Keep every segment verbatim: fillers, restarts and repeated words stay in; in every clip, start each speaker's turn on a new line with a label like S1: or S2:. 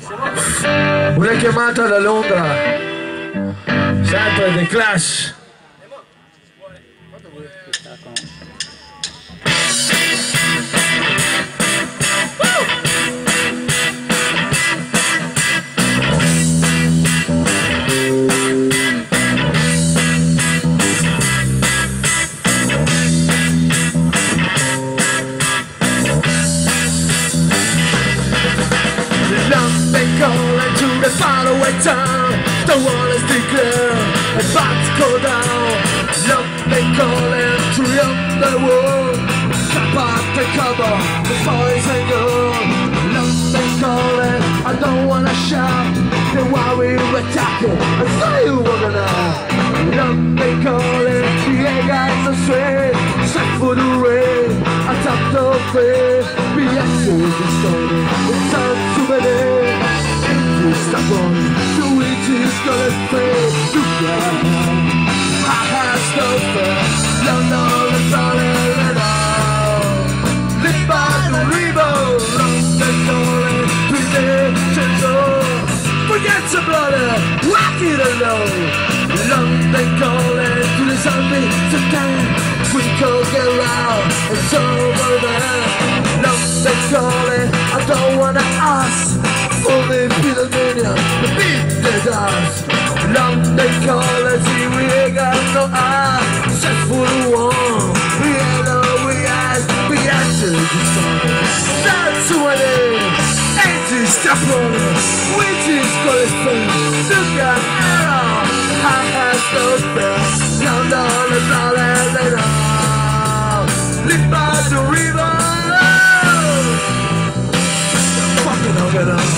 S1: Una chiamata da Londra, sempre The Clash.
S2: Calling to the faraway town, the wall is declared, about to go down. Love me calling to the underworld, cap up the cover, the boys and girls. Love me calling, I don't wanna shout, then while we were talking, I saw you walking out. Love me calling, the air guys are straight, set for the rain, I top the face, be answered the story, it's time to believe. Stop on the witch is gonna play. Look at I have no fear. London is falling and all. Live by the river, London calling. Pretend to forget the bloody, walk it alone. London calling to the zombie today. We could get around, it's over there. London calling, I don't wanna ask. Only Pennsylvania, the beat the dust. London calling, see we ain't got no eyes. Just for the one, we ain't know we ask, we answer the song. That's what it is, ain't it stop rolling, which is calling first. Look at error, I have no best. London is all as they know. Live by the river, fucking over them.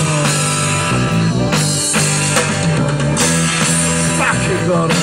S2: God.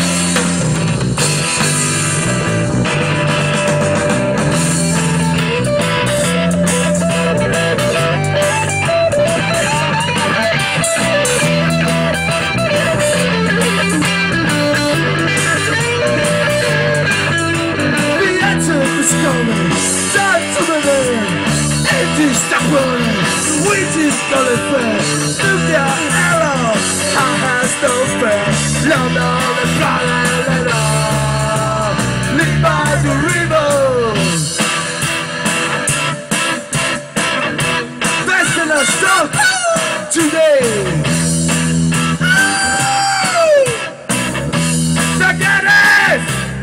S2: Stop running, we just gonna fast. Look at arrow, I have no fast. London is flying and all. Live by the river. Vestenastock today. Look at it.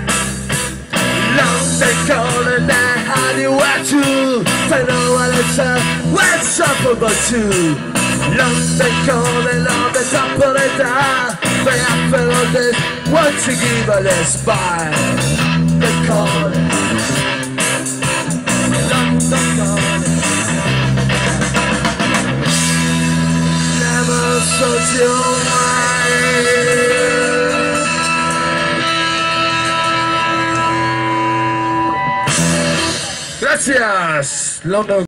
S2: London calling that how you want to. I know what it's up, what's up about you? London calling on the top of the town. But I feel on this, once you give a let's buy. They calling, London calling. Never search your mind. Gracias, London.